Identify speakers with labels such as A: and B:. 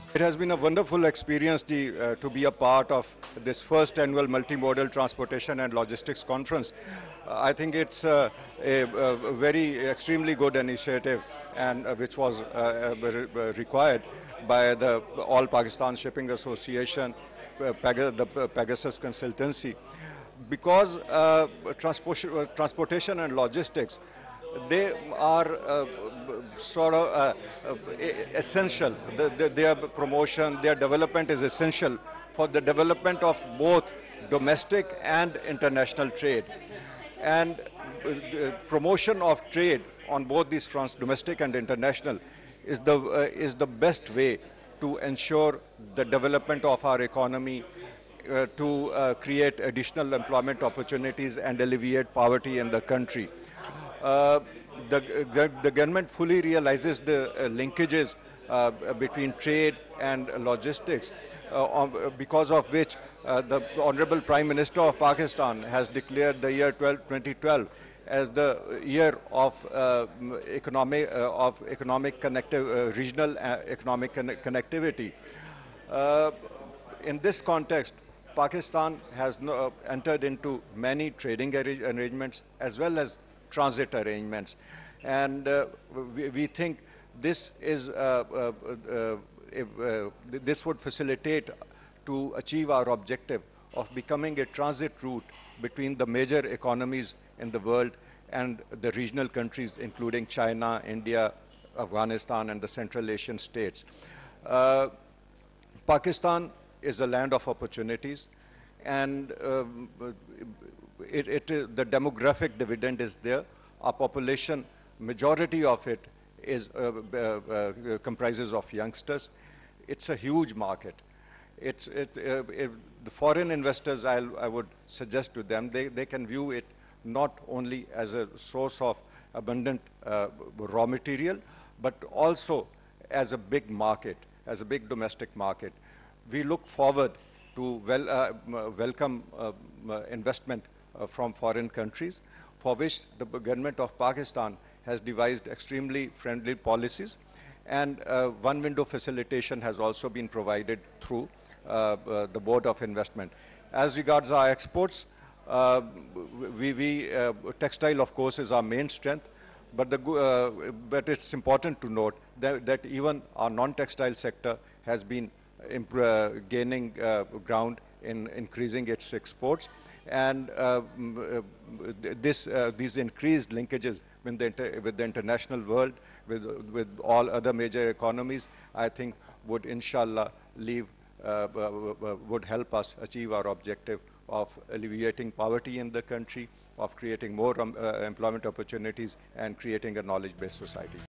A: It has been a wonderful experience to be a part of this first annual multimodal transportation and logistics conference. I think it's a very extremely good initiative and which was required by the All Pakistan Shipping Association, the Pegasus Consultancy, because transportation and logistics, they are sort of essential. Their promotion, their development is essential for the development of both domestic and international trade. And promotion of trade on both these fronts, domestic and international, is the best way to ensure the development of our economy, to create additional employment opportunities and alleviate poverty in the country. Uh, the government fully realizes the linkages between trade and logistics, because of which the Honorable Prime Minister of Pakistan has declared the year 2012 as the year of regional economic connectivity. Uh, in this context, Pakistan has entered into many trading arrangements as well as transit arrangements. And we think this is this would facilitate to achieve our objective of becoming a transit route between the major economies in the world and the regional countries, including China, India, Afghanistan, and the Central Asian states. Pakistan is a land of opportunities, and the demographic dividend is there. Our population, majority of it is comprises of youngsters. It's a huge market. The foreign investors, I would suggest to them, they can view it not only as a source of abundant raw material, but also as a big market, as a big domestic market. We look forward to welcome investment from foreign countries, for which the government of Pakistan has devised extremely friendly policies, and one window facilitation has also been provided through the Board of Investment. As regards our exports, textile, of course, is our main strength, but it's important to note that even our non-textile sector has been gaining ground in increasing its exports, and these increased linkages with the international world, with all other major economies, I think would inshallah would help us achieve our objective of alleviating poverty in the country, of creating more employment opportunities, and creating a knowledge-based society.